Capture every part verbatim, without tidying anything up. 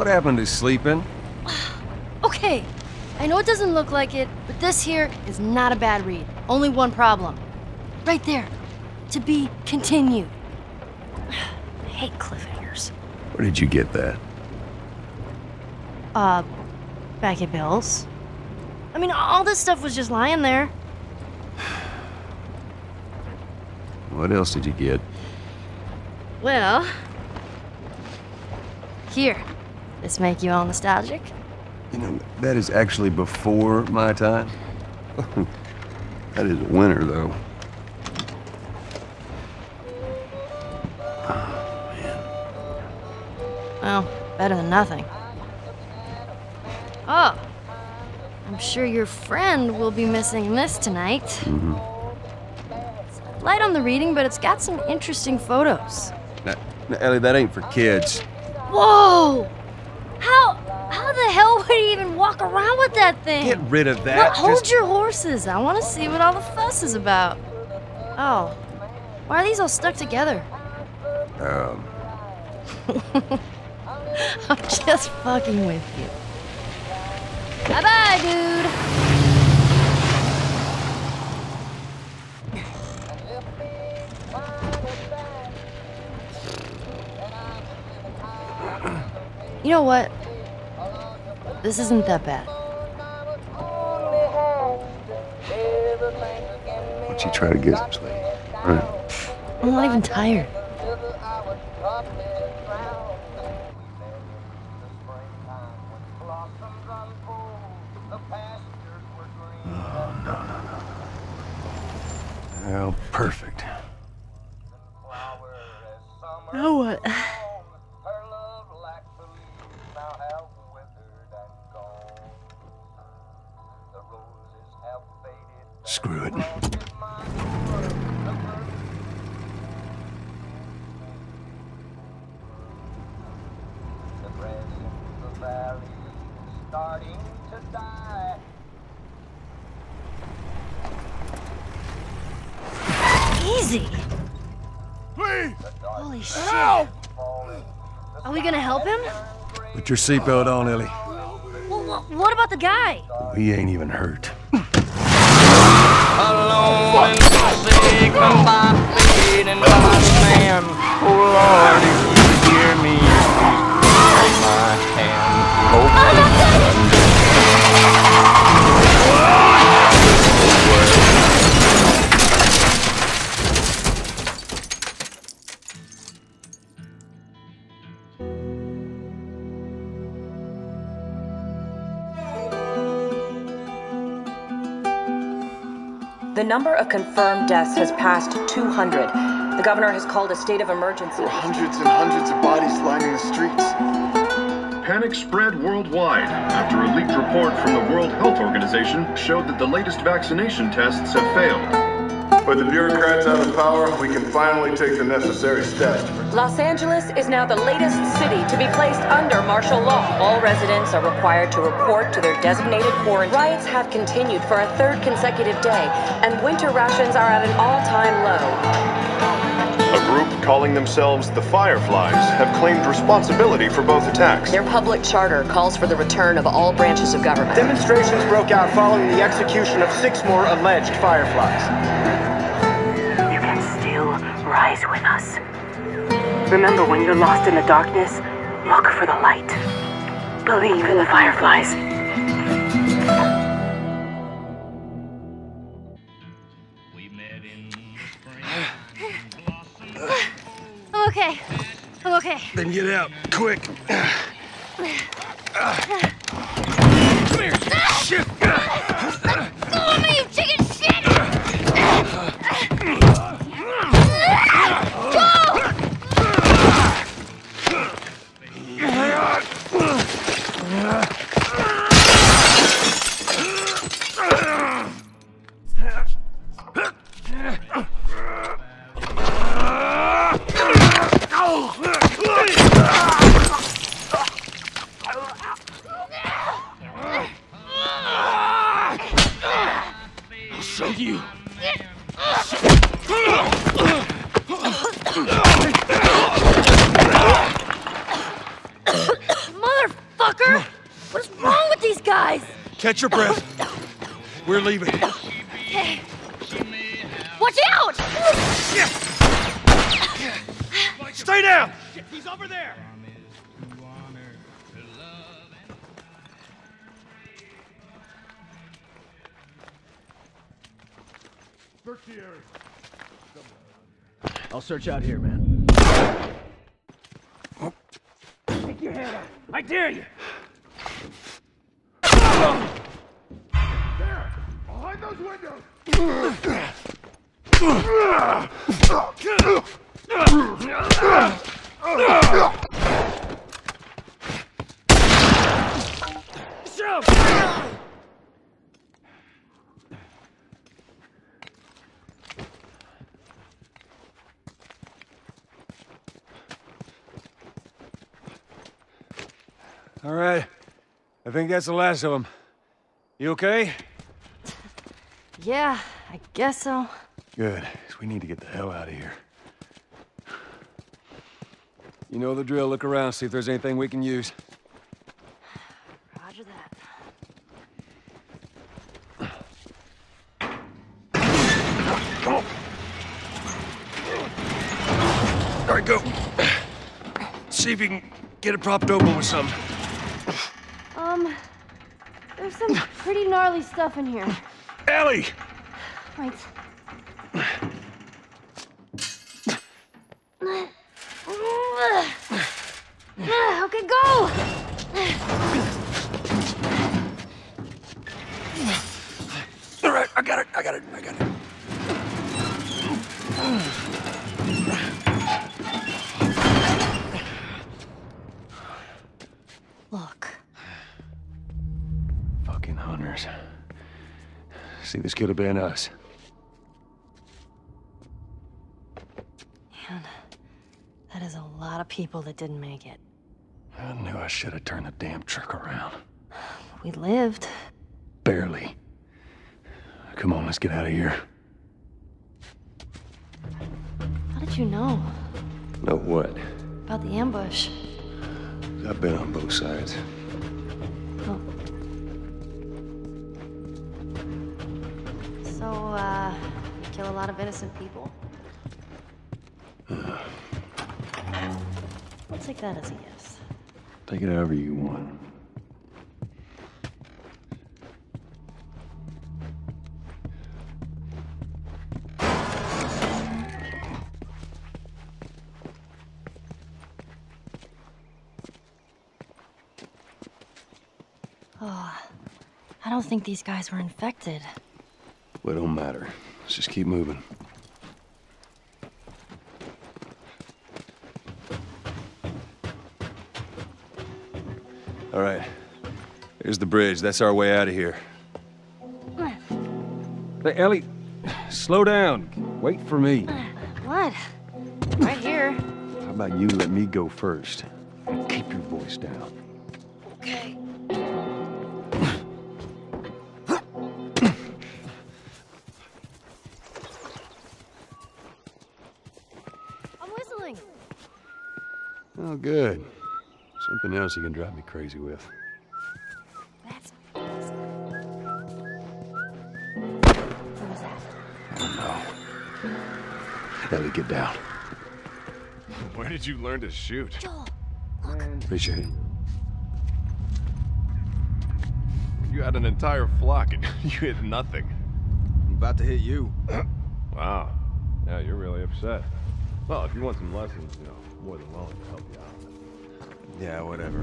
What happened to sleeping? Okay, I know it doesn't look like it, but this here is not a bad read. Only one problem. Right there. To be continued. I hate cliffhangers. Where did you get that? Uh, back at Bill's. I mean, all this stuff was just lying there. What else did you get? Well... Here. This make you all nostalgic? You know, that is actually before my time. That is a winner, though. Oh, man. Well, better than nothing. Oh. I'm sure your friend will be missing this tonight. Mm-hmm. It's light on the reading, but it's got some interesting photos. Now, now, Ellie, that ain't for kids. Whoa! How... How the hell would he even walk around with that thing? Get rid of that. Well, hold Just... your horses. I want to see what all the fuss is about. Oh. Why are these all stuck together? Um... I'm just fucking with you. Bye-bye, dude! You know what? This isn't that bad. Why don't you try to get some sleep? All right. I'm not even tired. Oh, no, no, no. Oh, perfect. Now what? Screw it. Easy. Please! Holy shit. Help! Are we gonna help him? Put your seatbelt on, Ellie. Well, wh what about the guy? He ain't even hurt. Alone and forsaken by fate and by man. Oh Lord, if you hear me, please take my hand. Hope you The number of confirmed deaths has passed two hundred. The governor has called a state of emergency. There are hundreds and hundreds of bodies lining the streets. Panic spread worldwide after a leaked report from the World Health Organization showed that the latest vaccination tests have failed. With the bureaucrats out of power, we can finally take the necessary steps. Los Angeles is now the latest city to be placed under martial law. All residents are required to report to their designated quarantine. Riots have continued for a third consecutive day, and winter rations are at an all-time low. A group calling themselves the Fireflies have claimed responsibility for both attacks. Their public charter calls for the return of all branches of government. Demonstrations broke out following the execution of six more alleged Fireflies. You can still rise with us. Remember, when you're lost in the darkness, look for the light. Believe in the Fireflies. I'm okay. I'm okay. Then get out, quick. Come here, shit. Let go of me, you chicken shit! I'll show you. Mother... motherfucker! What is wrong with these guys? Catch your breath. We're leaving. Okay. Watch out! Stay down! He's over there! Search the area. I'll search out here, man. Take your head out. I dare you. There! Behind those windows! All right. I think that's the last of them. You okay? Yeah, I guess so. Good, 'cause we need to get the hell out of here. You know the drill. Look around, see if there's anything we can use. Roger that. All right, go. See if you can get it propped open with something. Um, there's some pretty gnarly stuff in here. Ellie! Right. Okay, go! All right, I got it, I got it, I got it. Look. Fucking hunters. See, this could have been us. Man, that is a lot of people that didn't make it. I knew I should have turned the damn truck around. We lived. Barely. Come on, let's get out of here. How did you know? Know what? About the ambush? I've been on both sides. Oh. So, uh, you kill a lot of innocent people? Uh, I'll take that as a yes. take it however you want. Oh, I don't think these guys were infected. Well, it don't matter. Let's just keep moving. All right. Here's the bridge. That's our way out of here. Hey, Ellie, slow down. Wait for me. What? Right here. How about you let me go first? And keep your voice down. Okay. I'm whistling. Oh, good. Something else you can drive me crazy with. That's awesome. What was that? Oh, no. Ellie, get down. Where did you learn to shoot? Joel, look. Appreciate it. You had an entire flock and you hit nothing. I'm about to hit you. Wow. Yeah, you're really upset. Well, if you want some lessons, you know, more than willing to help you out. Yeah, whatever.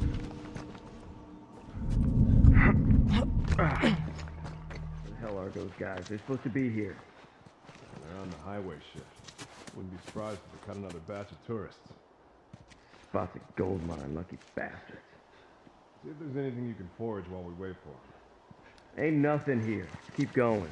Where the hell are those guys? They're supposed to be here. They're on the highway shift. Wouldn't be surprised if they cut another batch of tourists. Spots a gold mine, lucky bastards. See if there's anything you can forage while we wait for them. Ain't nothing here. Keep going.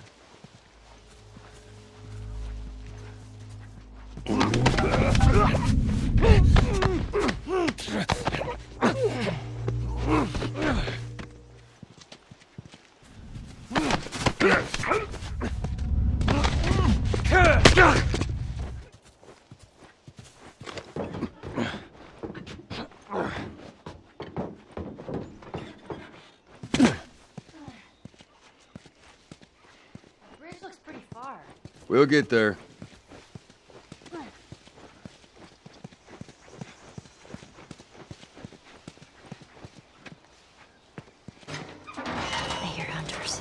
We'll get there. I hear hunters.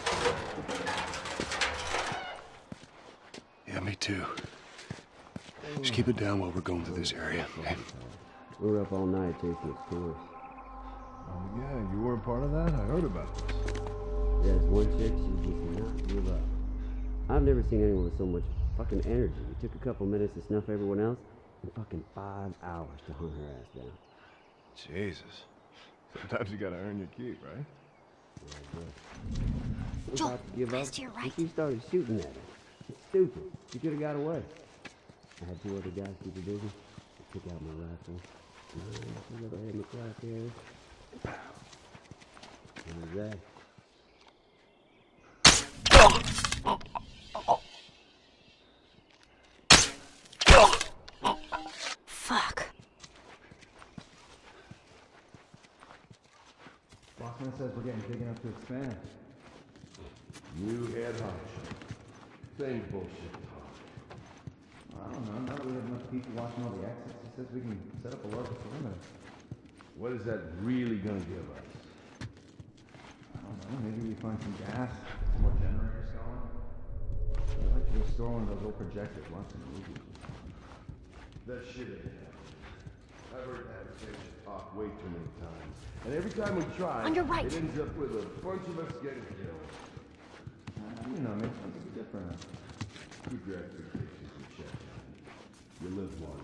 Yeah, me too. Just keep it down while we're going through this area, okay? We were up all night chasing its tours. Oh, yeah, you weren't part of that? I heard about this. Yeah, this one chick, she just did not give up. I've never seen anyone with so much fucking energy. It took a couple minutes to snuff everyone else, and fucking five hours to hunt her ass down. Jesus. Sometimes you gotta earn your keep, right? Yeah, Joel, about to give eyes up, to your and right. she started shooting at her. It's stupid. She could have got away. I had two other guys keep her busy. I took out my rifle. Nice little head in the crosshairs. What was that? Fuck. Bossman says we're getting big enough to expand. New head hunch. Same bullshit talk. I don't know. Now that we have enough people watching all the exits, he says we can set up a larger perimeter. What is that really gonna give us? I don't know. Maybe we find some gas, some more generators going. I'd like to restore one of those old projectors watching the movie. That shit ain't happening. I've heard habitation talk way too many times. And every time we try, On your right. it ends up with a bunch of us getting killed. Uh, you know, maybe something different. Keep your expectations in check. You live one.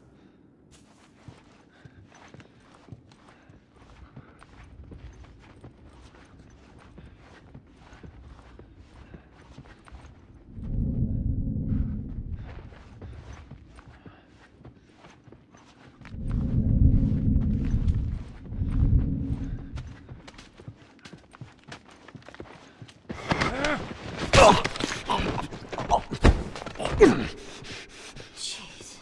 Jeez.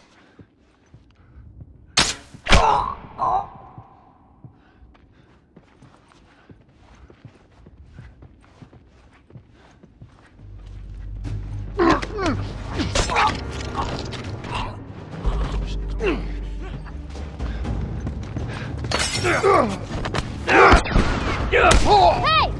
Hey!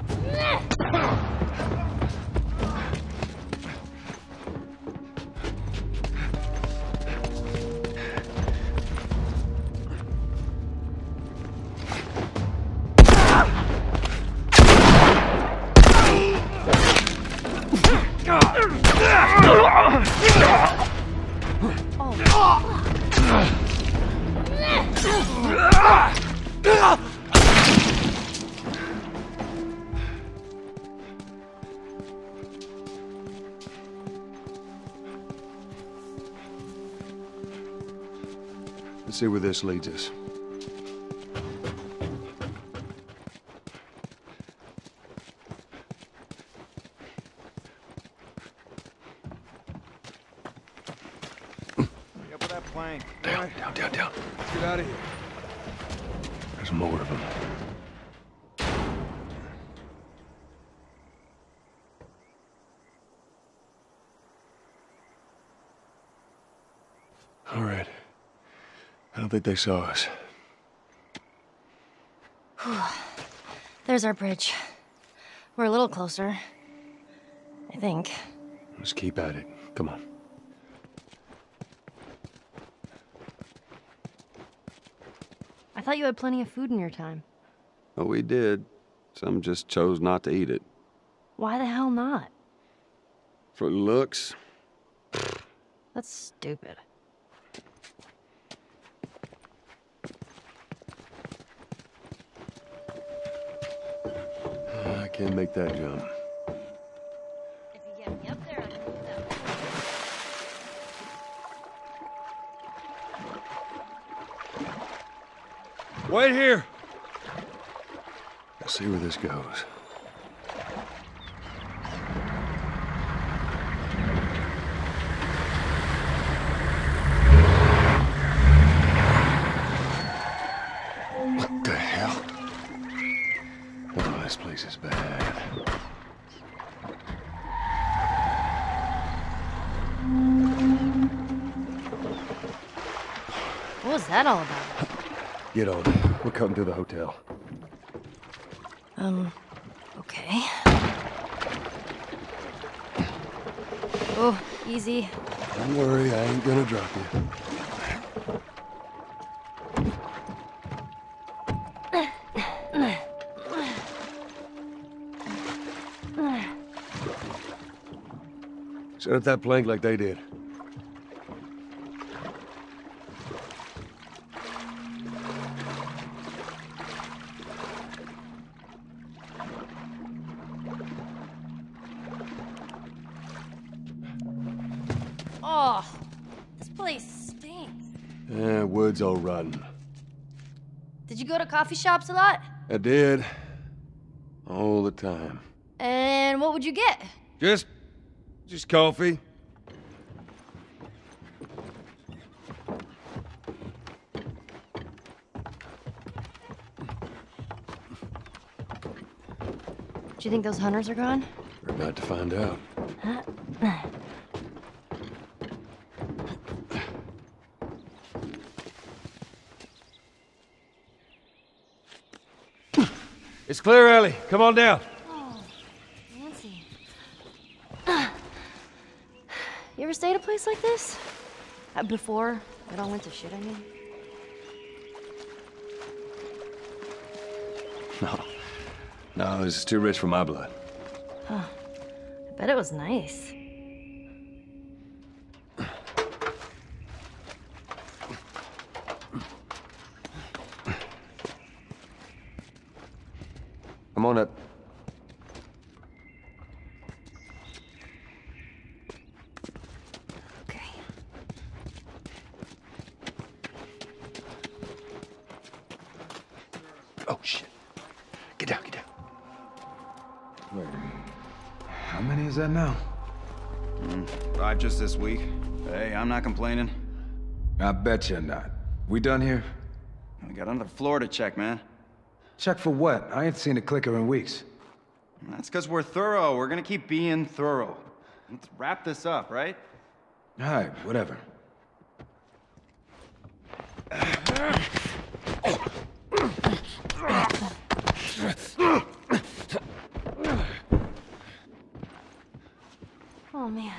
Let's see where this leads us. Up with that plank. Down, down, down, down. Let's get out of here. There's more of them. All right. I don't think they saw us. There's our bridge. We're a little closer. I think. Let's keep at it. Come on. I thought you had plenty of food in your time. Oh, we did. Some just chose not to eat it. Why the hell not? For looks. That's stupid. I can't make that jump. If you get me up there, I can move that way. Wait here. Let's see where this goes. What the hell? Oh, this place is bad. that all about? Get on. We're coming to the hotel. Um, okay. Oh, easy. Don't worry, I ain't gonna drop you. Set up that plank like they did. Oh, this place stinks. Yeah, wood's all rotten. Did you go to coffee shops a lot? I did. All the time. And what would you get? Just... just coffee. Do you think those hunters are gone? We're about to find out. It's clear, Ellie. Come on down. Oh, fancy. You ever stayed at a place like this? Uh, before it all went to shit, I mean? No. No, this is too rich for my blood. Huh. I bet it was nice. Come on up. Okay. Oh, shit. Get down, get down. Wait. How many is that now? Mm, five just this week. Hey, I'm not complaining. I bet you're not. We done here? We got another floor to check, man. Check for what? I ain't seen a clicker in weeks. That's because we're thorough. We're gonna keep being thorough. Let's wrap this up, right? All right, whatever. Oh, man.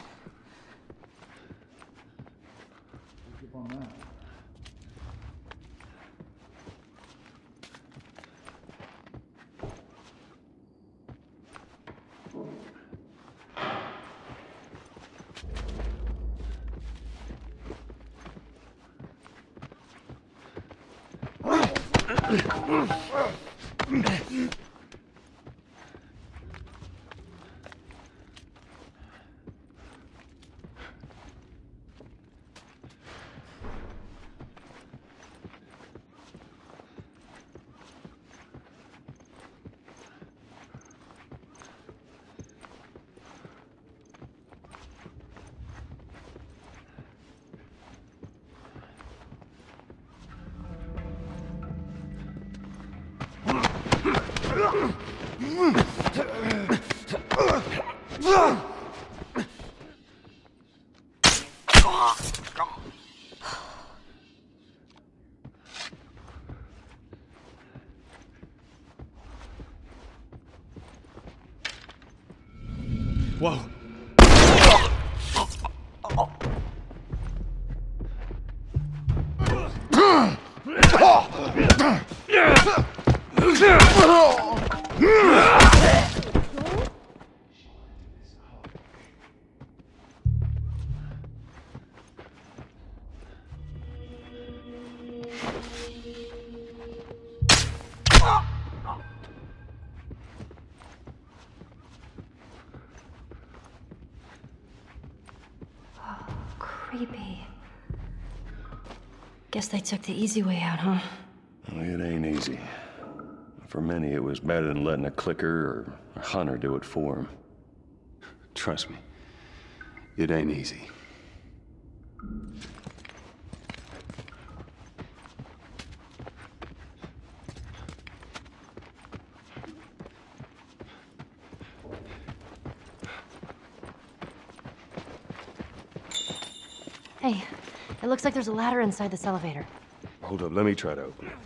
Whoa. Creepy. Guess they took the easy way out, huh? Well, it ain't easy. For many, it was better than letting a clicker or a hunter do it for them. Trust me, it ain't easy. Hey, it looks like there's a ladder inside this elevator. Hold up, let me try to open it.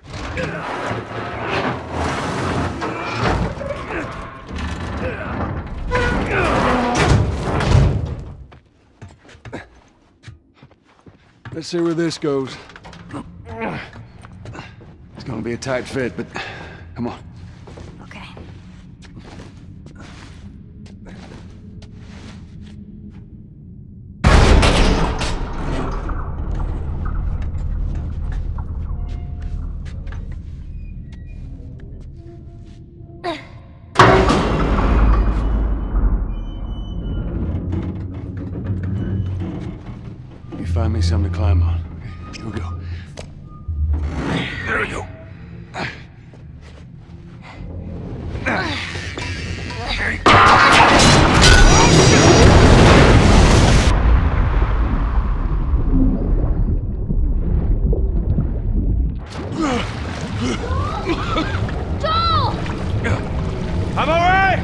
Let's see where this goes. It's gonna be a tight fit, but come on. Okay. You find me something to climb on. Okay, here we go. There we go. Joel! I'm all right!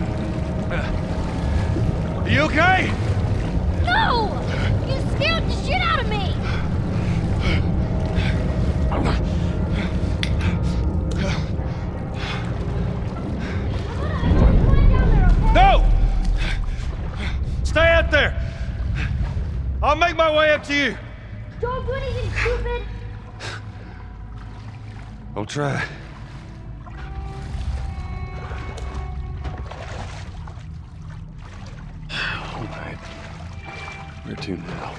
Are you okay? No! You scared the shit out of me! No! Stay out there! I'll make my way up to you. Don't do anything stupid! I'll try. All right. Where to now?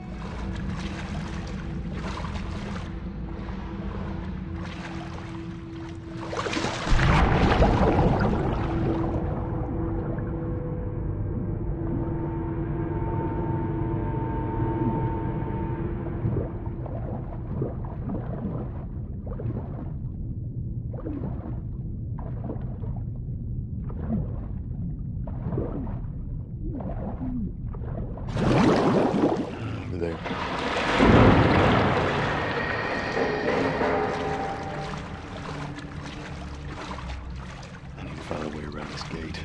Over there. I need to find a way around this gate.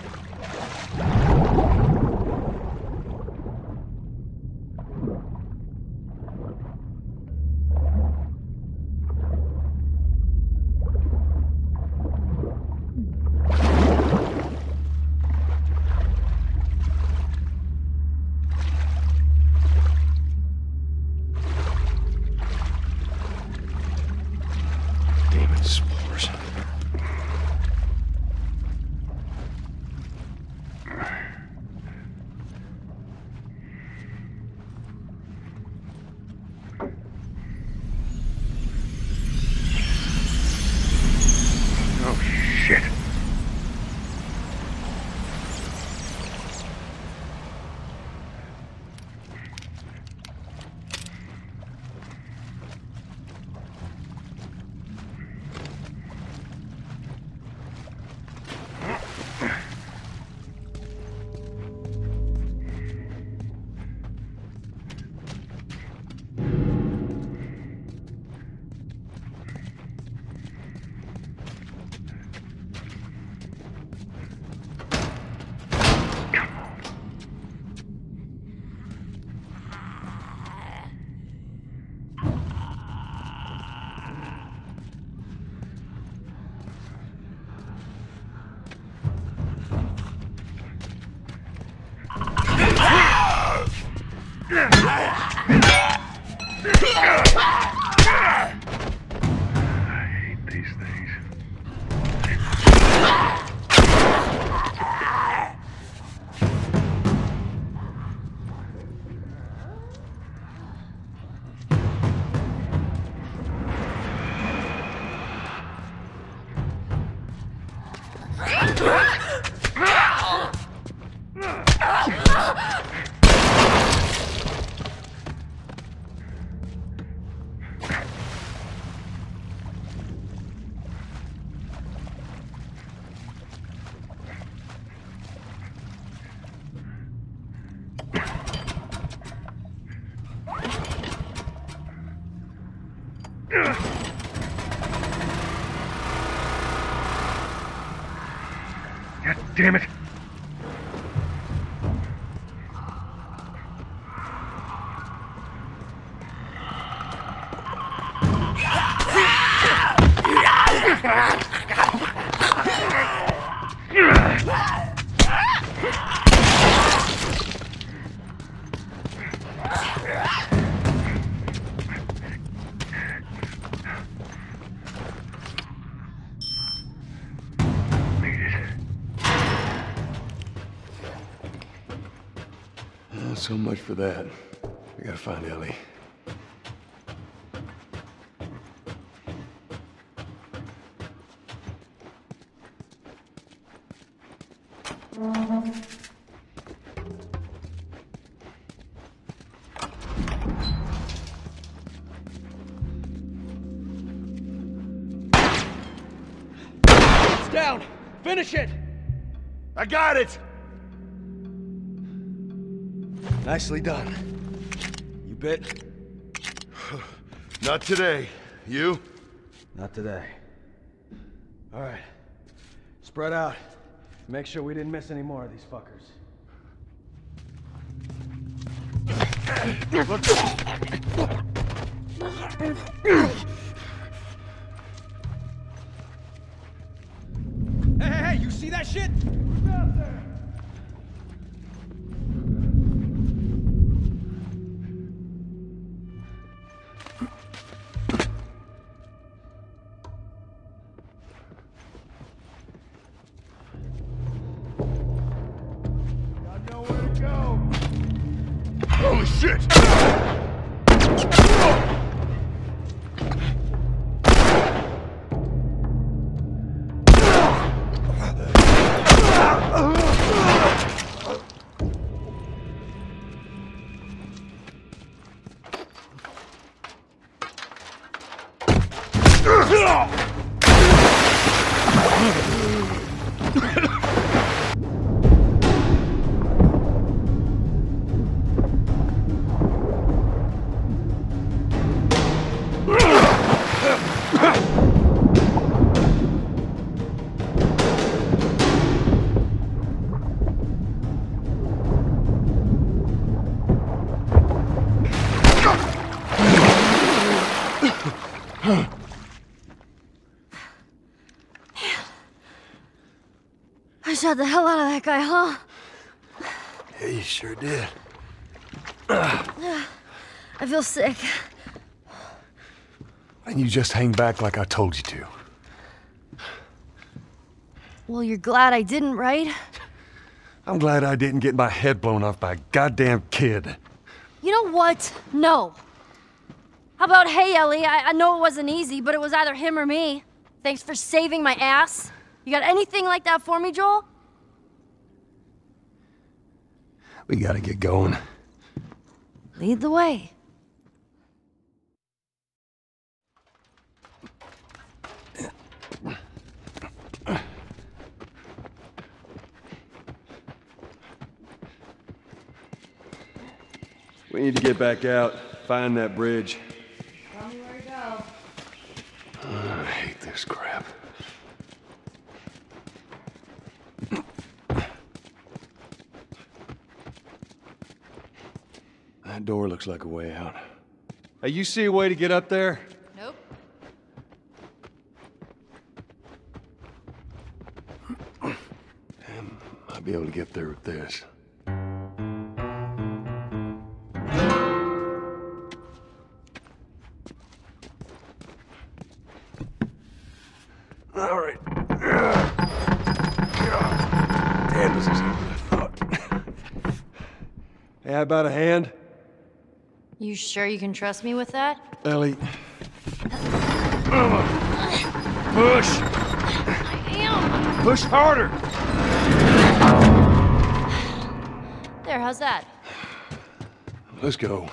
Demon spores. Oh, shit. God damn it! so much for that. I gotta find Ellie. It's down! Finish it! I got it! Nicely done. You bit? Not today. You? Not today. All right. Spread out. Make sure we didn't miss any more of these fuckers. Hey, hey, hey! You see that shit? Who's out there? Holy shit! I shot the hell out of that guy, huh? Yeah, you sure did. I feel sick. And you just hang back like I told you to. Well, you're glad I didn't, right? I'm glad I didn't get my head blown off by a goddamn kid. You know what? No. How about, hey, Ellie, I, I know it wasn't easy, but it was either him or me. Thanks for saving my ass. You got anything like that for me, Joel? We gotta get going. Lead the way. We need to get back out, find that bridge. Tell me where to go. Oh, I hate this crap. That door looks like a way out. Hey, you see a way to get up there? Nope. Might be able to get there with this. All right. Damn, this is easier than I thought. Hey, how about a hand? You sure you can trust me with that? Ellie. Push! I am! Push harder! There, how's that? Let's go.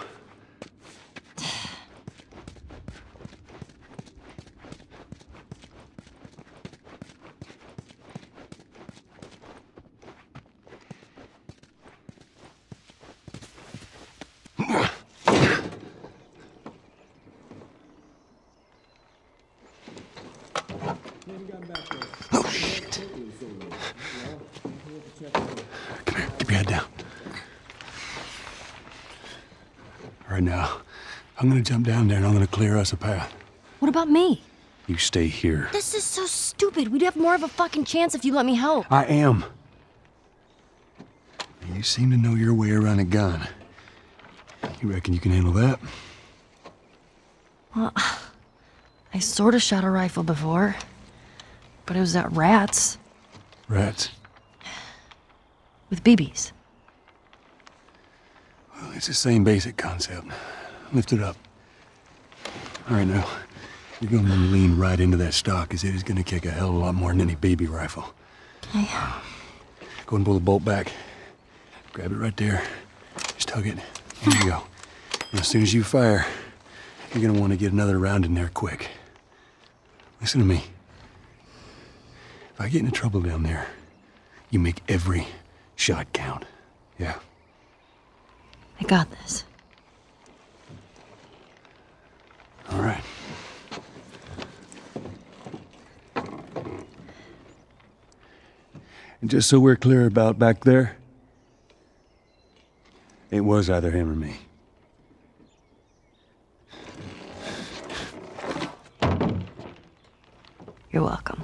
Oh, shit. Come here, keep your head down. Right now, I'm gonna jump down there and I'm gonna clear us a path. What about me? You stay here. This is so stupid. We'd have more of a fucking chance if you let me help. I am. You seem to know your way around a gun. You reckon you can handle that? Well, I sort of shot a rifle before, but it was at rats. Rats? With B Bs. Well, it's the same basic concept. Lift it up. All right, now, you're going to lean right into that stock, because it is going to kick a hell of a lot more than any baby rifle. Okay. Go and pull the bolt back. Grab it right there. Just tug it. There you go. And as soon as you fire, you're going to want to get another round in there quick. Listen to me. If I get into trouble down there, you make every shot count. Yeah? I got this. All right. And just so we're clear about back there, it was either him or me. You're welcome.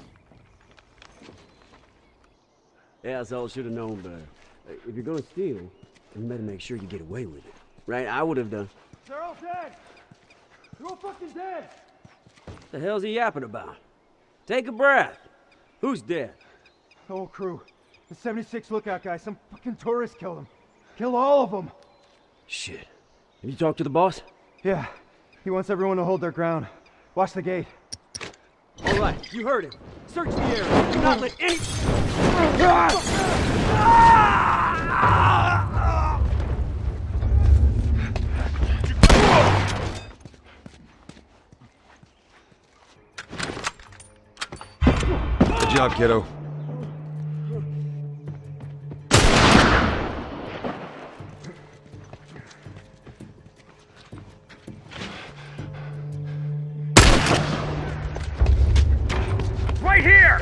Yeah, so I should have known better. If you're gonna steal, you better make sure you get away with it. Right? I would have done. They're all dead! They're all fucking dead! The hell's he yapping about? Take a breath. Who's dead? The whole crew. The seventy-six lookout guy. Some fucking tourist killed him. Killed all of them. Shit. Have you talked to the boss? Yeah. He wants everyone to hold their ground. Watch the gate. All right, you heard him. Search the area. Do not let any... Good job, kiddo. Right here!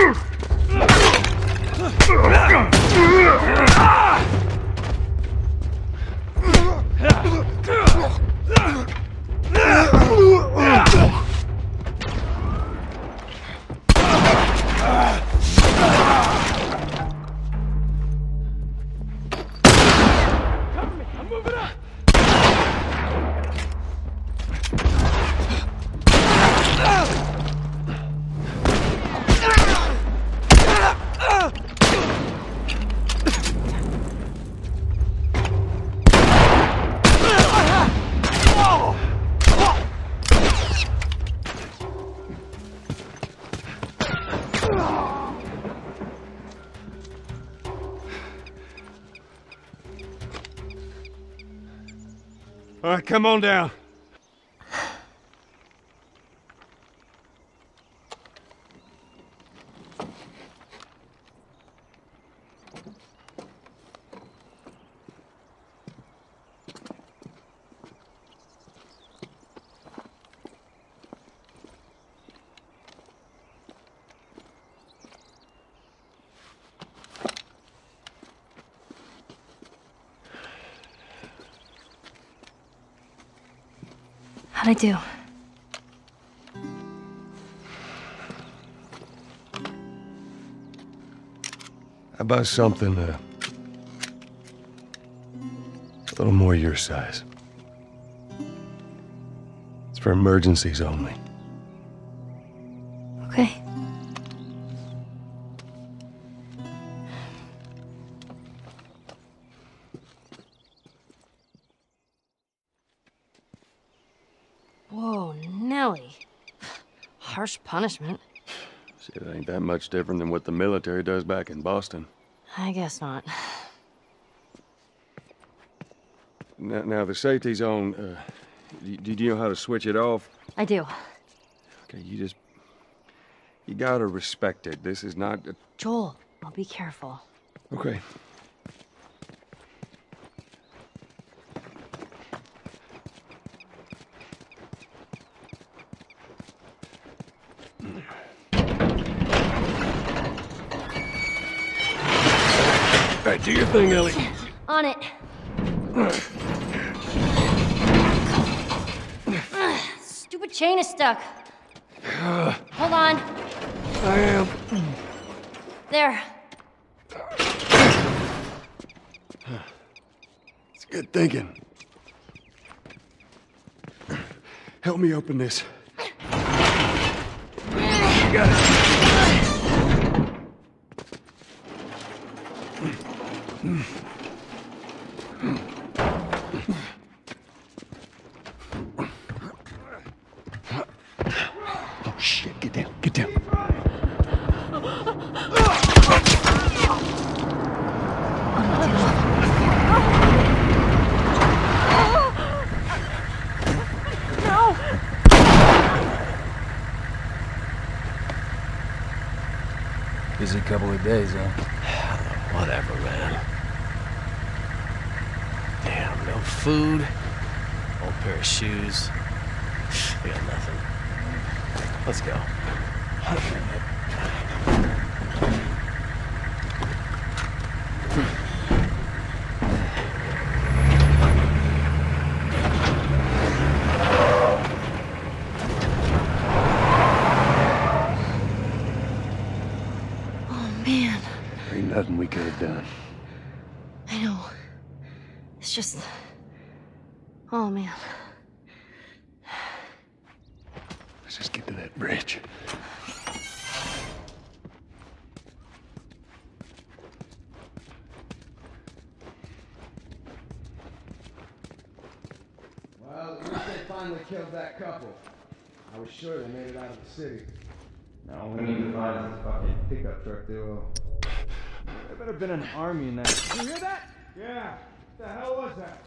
All right, come on down. How'd I do? How about something uh, a little more your size? It's for emergencies only. Okay. Whoa, Nelly. Harsh punishment. Shit, it ain't that much different than what the military does back in Boston. I guess not. Now, now the safety zone, uh, do, do you know how to switch it off? I do. Okay, you just... You gotta respect it. This is not... A... Joel, I'll be careful. Okay. All right, do your thing, Ellie. On it. Stupid chain is stuck. Hold on. I am. There. It's good thinking. Help me open this. You got it. Busy couple of days, huh? Whatever, man. Damn, no food, old pair of shoes. We got nothing. Let's go. Nothing we could have done. I know. It's just... Oh, man. Let's just get to that bridge. Well, at least they finally killed that couple. I was sure they made it out of the city. Now all we need to find is this fucking pickup truck duo. There better have been an army in that. Did you hear that? Yeah. What the hell was that?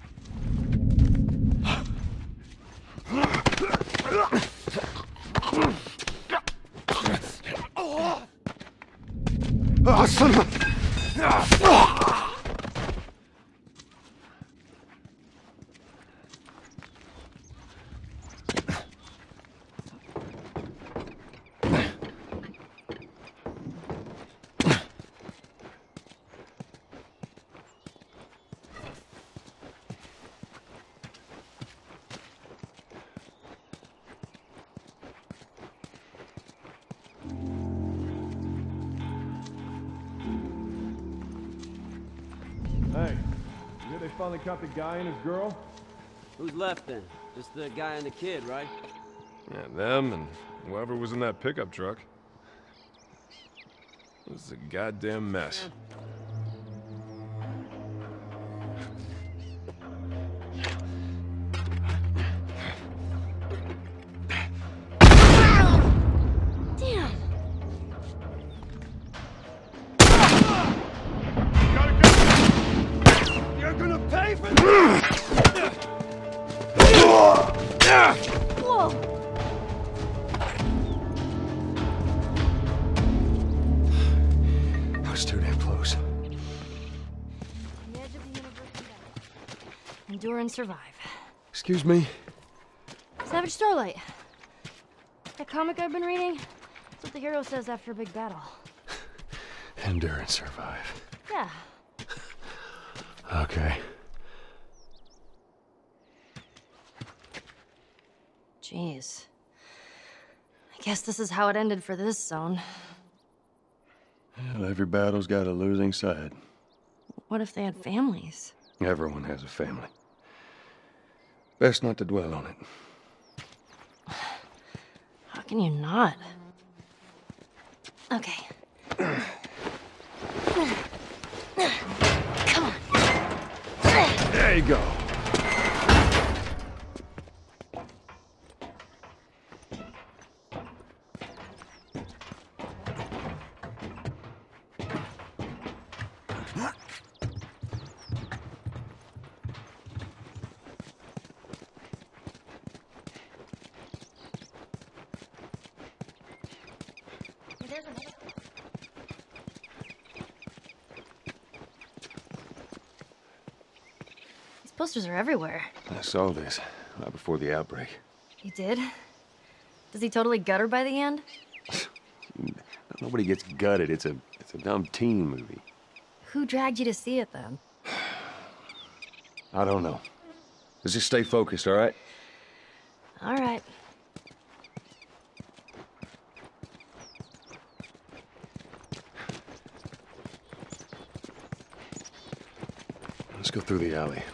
Oh, son of a... Hey, you hear they finally caught the guy and his girl? Who's left then? Just the guy and the kid, right? Yeah, them and whoever was in that pickup truck. It was a goddamn mess. Damn. You're gonna pay for Whoa. That was too damn close. On the edge of the university. Endure and survive. Excuse me? Savage Starlight. That comic I've been reading? That's what the hero says after a big battle. Endure and survive. Yeah. Okay. Jeez. I guess this is how it ended for this zone. Well, every battle's got a losing side. What if they had families? Everyone has a family. Best not to dwell on it. How can you not? Okay. Come on. There you go. These posters are everywhere. I saw this right before the outbreak. You did? Does he totally gut her by the end? Nobody gets gutted. It's a it's a dumb teen movie. Who dragged you to see it then? I don't know. Let's just stay focused, all right? All right. Let's go through the alley.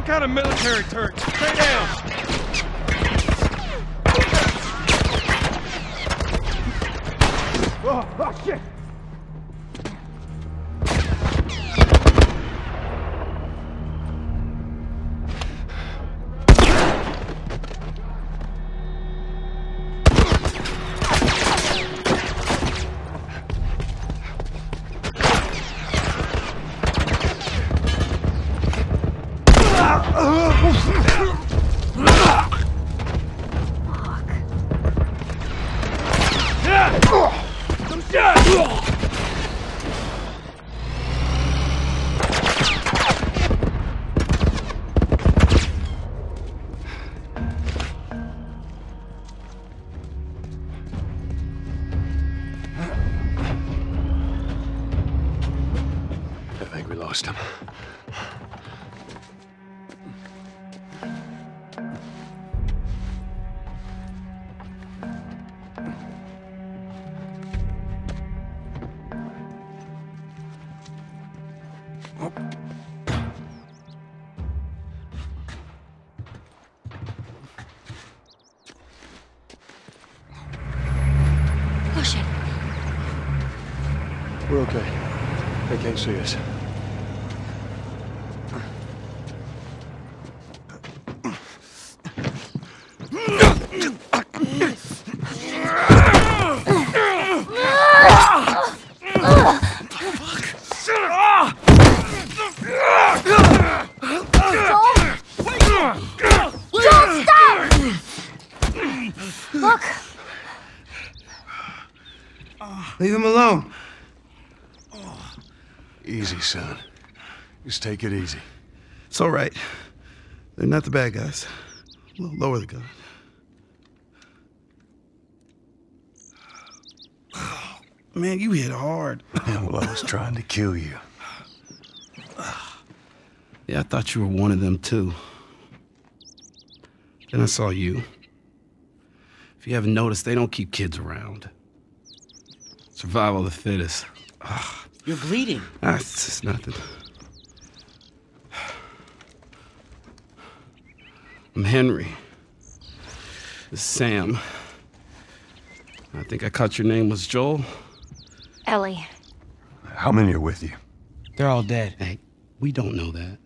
kind of military turret? Stay down! Oh, oh shit! I think we lost him. Push it. We're okay. They can't see us. Look! Leave him alone. Easy, son. Just take it easy. It's all right. They're not the bad guys. L- lower the gun. Man, you hit hard. Well, I was trying to kill you. Yeah, I thought you were one of them, too. Then I saw you. If you haven't noticed, they don't keep kids around. Survival of the fittest. Ugh. You're bleeding. Ah, it's just nothing. I'm Henry. This is Sam. I think I caught your name was Joel. Ellie. How many are with you? They're all dead. Hey, we don't know that.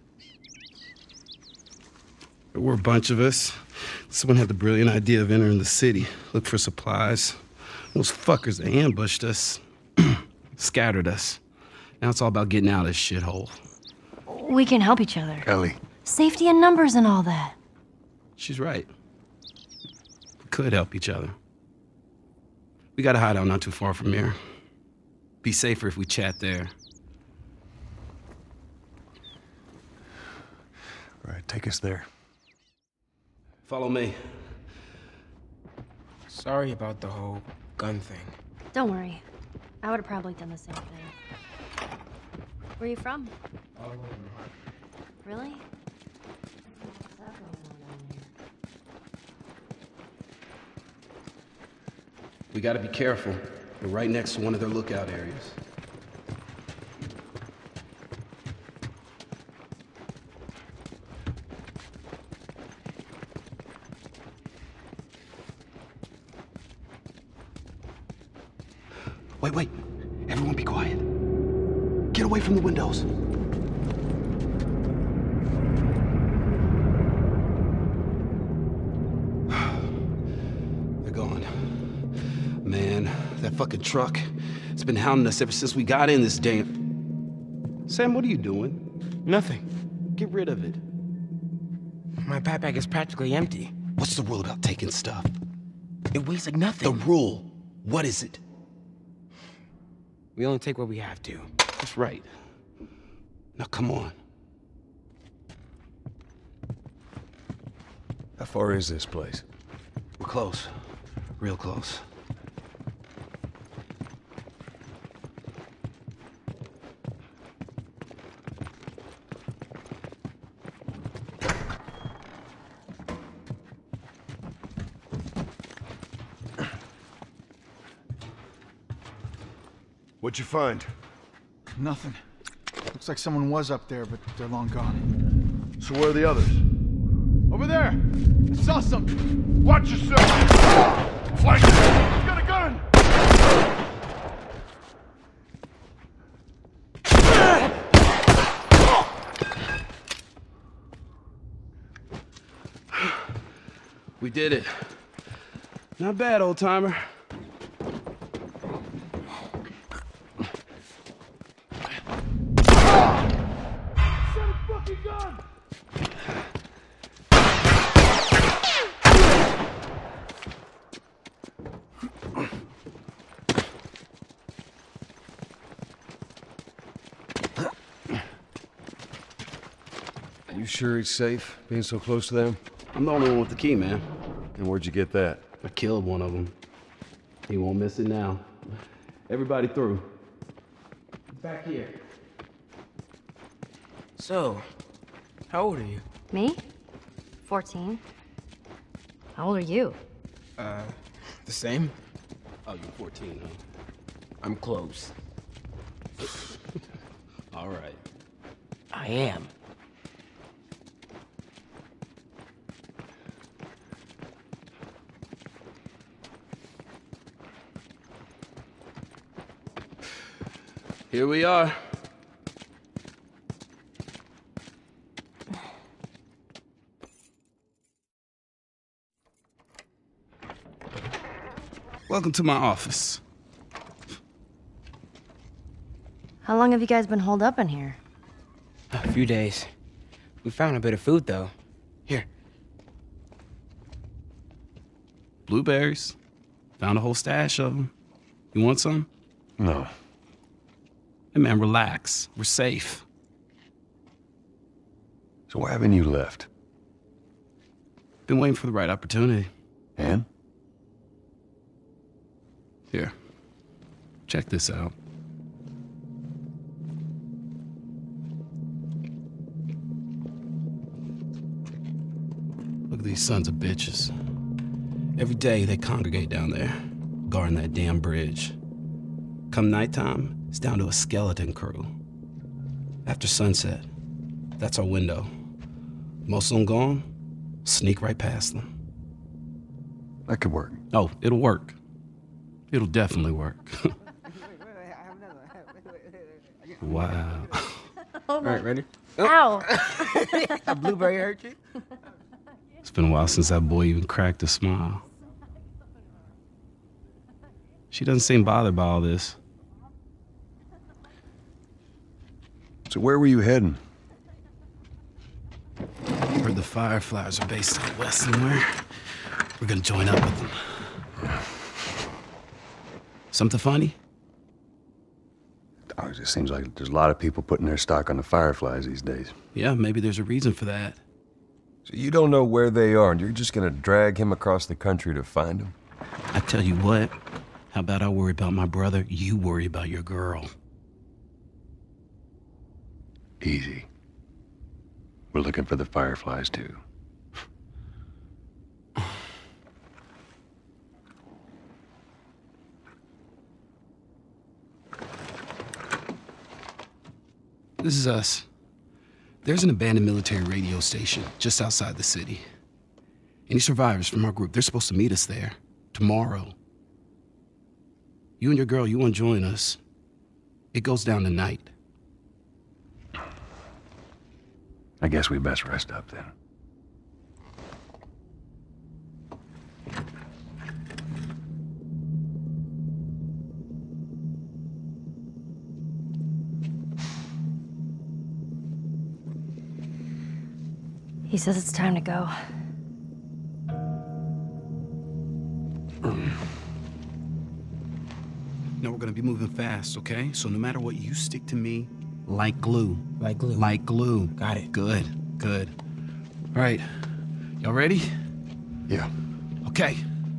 There were a bunch of us. Someone had the brilliant idea of entering the city, look for supplies. Those fuckers, they ambushed us, scattered us. Now it's all about getting out of this shithole. We can help each other. Ellie. Safety in numbers and all that. She's right. We could help each other. We got a hideout not too far from here. Be safer if we chat there. All right, take us there. Follow me. Sorry about the whole gun thing. Don't worry. I would have probably done the same thing. Where are you from? Really? What's that going on down here? We gotta be careful. We're right next to one of their lookout areas. Wait, wait. Everyone be quiet. Get away from the windows. They're gone. Man, that fucking truck, it's been hounding us ever since we got in this damn... Sam, what are you doing? Nothing. Get rid of it. My backpack is practically empty. What's the rule about taking stuff? It weighs like nothing. The rule. What is it? We only take what we have to. That's right. Now, come on. How far is this place? We're close. Real close. What'd you find? Nothing. Looks like someone was up there, but they're long gone. So where are the others? Over there! I saw something! Watch yourself! Flank! He's got a gun! We did it. Not bad, old timer. You sure it's safe, being so close to them? I'm the only one with the key, man. And where'd you get that? I killed one of them. He won't miss it now. Everybody through. Back here. So, how old are you? Me? fourteen. How old are you? Uh, the same? Oh, you're fourteen, huh? I'm close. All right. I am. Here we are. Welcome to my office. How long have you guys been holed up in here? A few days. We found a bit of food, though. Here. Blueberries. Found a whole stash of them. You want some? No. Hey, man, relax. We're safe. So why haven't you left? Been waiting for the right opportunity. And? Here. Check this out. Look at these sons of bitches. Every day they congregate down there, guarding that damn bridge. Come nighttime, it's down to a skeleton crew. After sunset, that's our window. Most of them gone, sneak right past them. That could work. Oh, it'll work. It'll definitely work. Wow. All right, ready? Ow! A blueberry hurt you? It's been a while since that boy even cracked a smile. She doesn't seem bothered by all this. So where were you heading? Heard the Fireflies are based out west somewhere. We're gonna join up with them. Something funny? Oh, it just seems like there's a lot of people putting their stock on the Fireflies these days. Yeah, maybe there's a reason for that. So you don't know where they are, and you're just gonna drag him across the country to find them? I tell you what, how about I worry about my brother, you worry about your girl. Easy. We're looking for the Fireflies, too. This is us. There's an abandoned military radio station just outside the city. Any survivors from our group, they're supposed to meet us there tomorrow. You and your girl, you want to join us. It goes down tonight. I guess we best rest up then. He says it's time to go. No, we're gonna be moving fast, okay? So no matter what, you stick to me like glue. Like glue. Like glue. Got it. Good, good. All right, y'all ready? Yeah. Okay.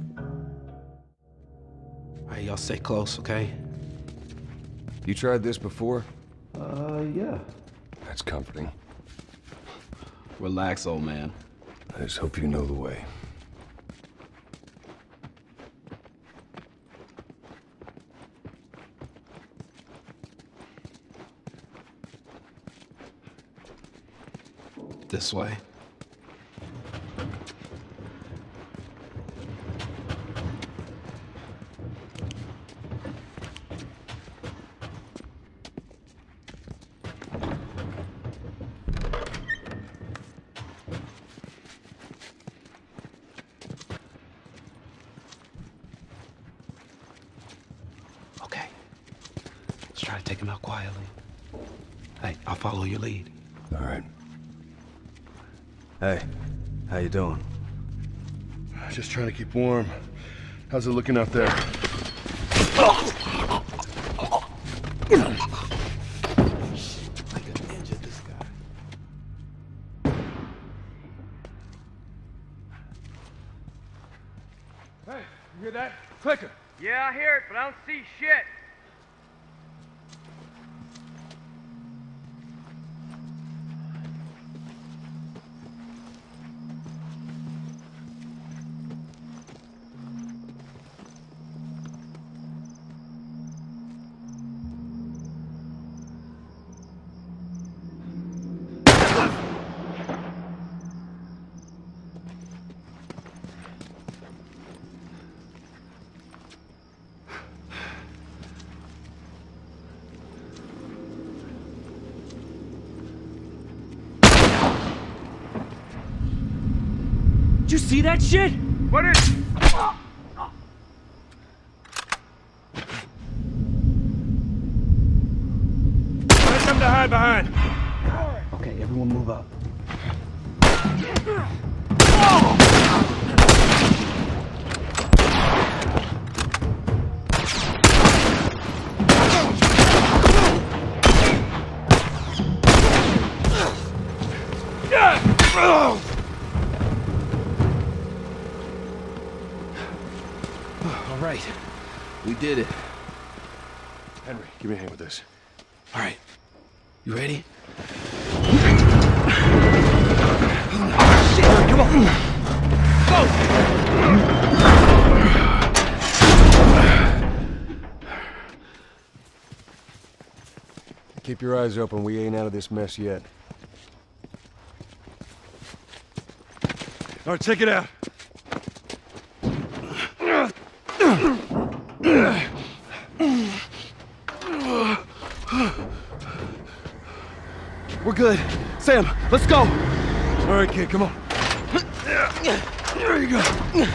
All right, y'all stay close, okay? You tried this before? Uh, yeah. That's comforting. Relax, old man. I just hope you know the way. The this way. Okay. Let's try to take him out quietly. Hey, I'll follow your lead. All right. Hey, how you doing? Just trying to keep warm. How's it looking out there? Like a ninja, this guy. Hey, you hear that? Clicker. Yeah, I hear it, but I don't see shit. Did you see that shit? What is... Find something to hide behind. Okay, everyone move up. All right, we did it. Henry, give me a hand with this. All right, you ready? Shit, come on. Keep your eyes open. We ain't out of this mess yet. All right, check it out. We're good. Sam, let's go. All right, kid, come on. There you go.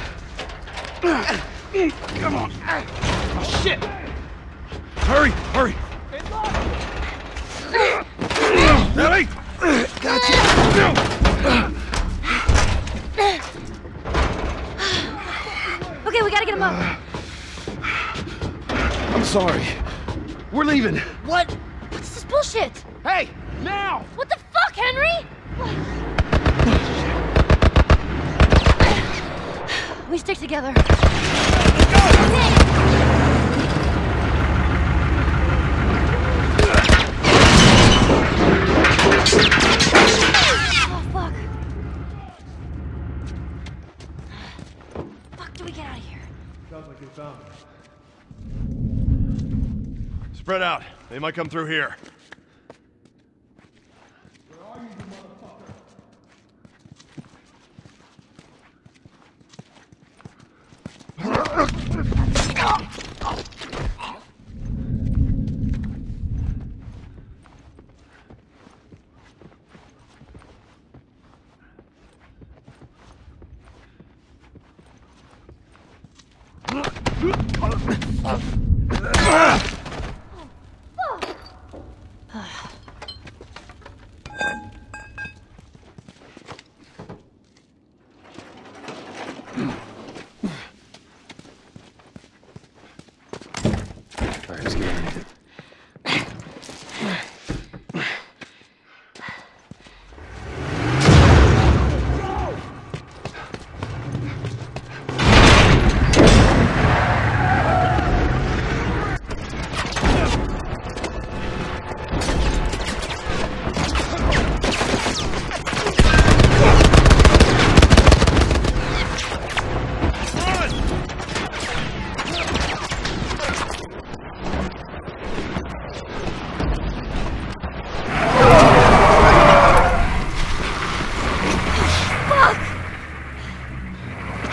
Come on. Oh, shit. Hurry, hurry. Ready? Gotcha. Okay, we gotta get him up. I'm sorry. We're leaving. What? What's this bullshit? Hey, now! What the fuck, Henry? We stick together. Oh, fuck. Fuck, do we get out of here? Sounds like they found it. Spread out. They might come through here.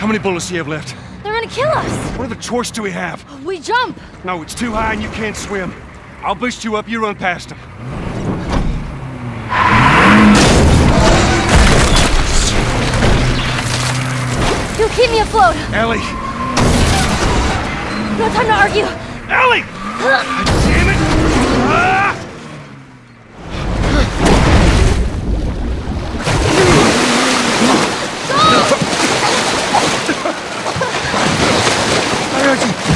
How many bullets do you have left? They're gonna kill us. What other choice do we have? We jump. No, it's too high and you can't swim. I'll boost you up, you run past them. You keep me afloat. Ellie! No time to argue. Ellie! Damn it! Ah! I got you.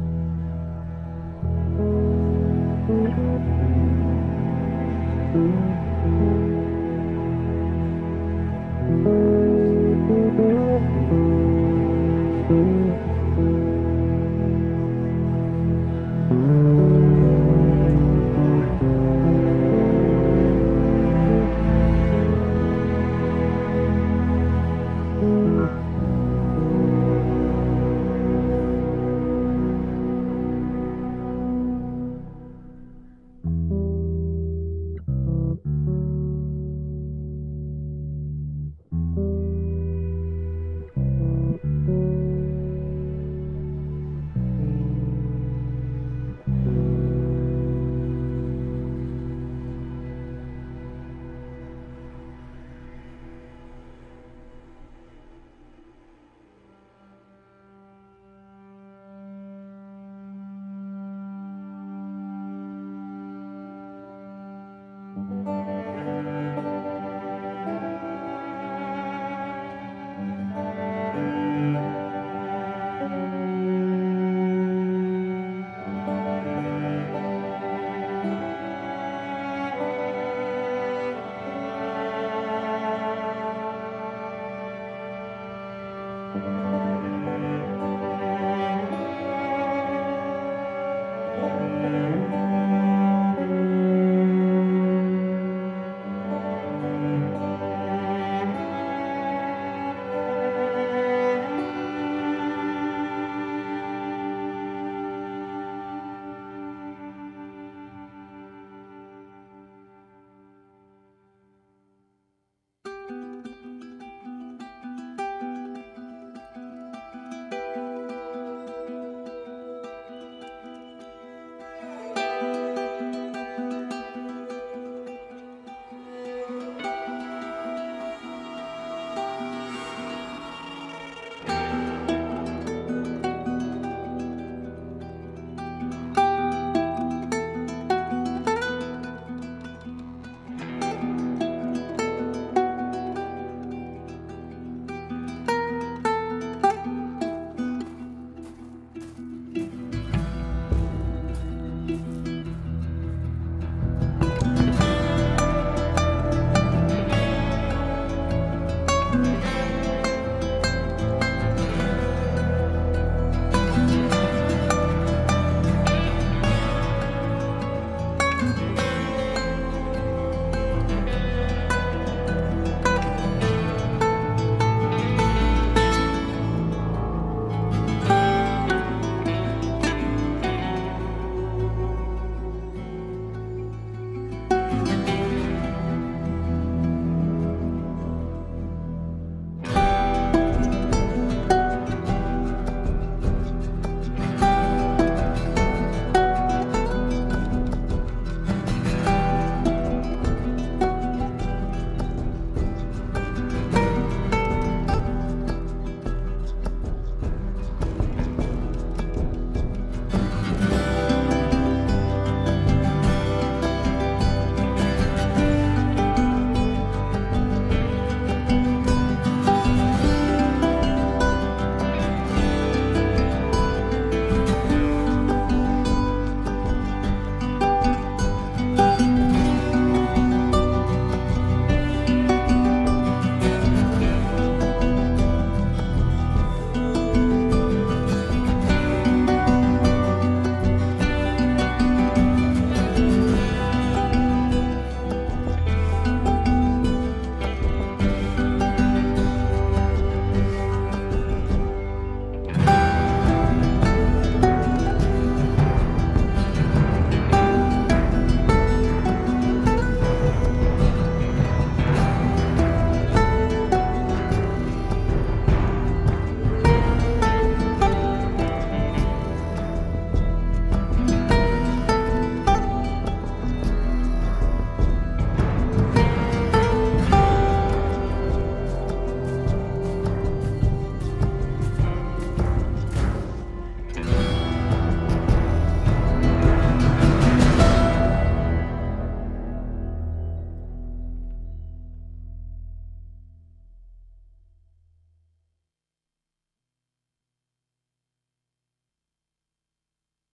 Mm-hmm.